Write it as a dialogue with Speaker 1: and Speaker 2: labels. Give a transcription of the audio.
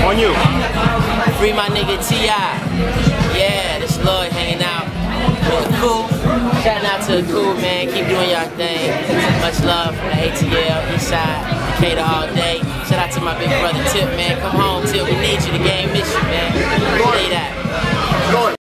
Speaker 1: On you.
Speaker 2: Free my nigga T.I. Yeah, this Lloyd hanging out with the Cool. Shouting out to the Cool, man. Keep doing y'all thing. Much love from the ATL, Eastside, Decatur all day. Shout out to my big brother Tip, man. Come home, Tip. We need you to game.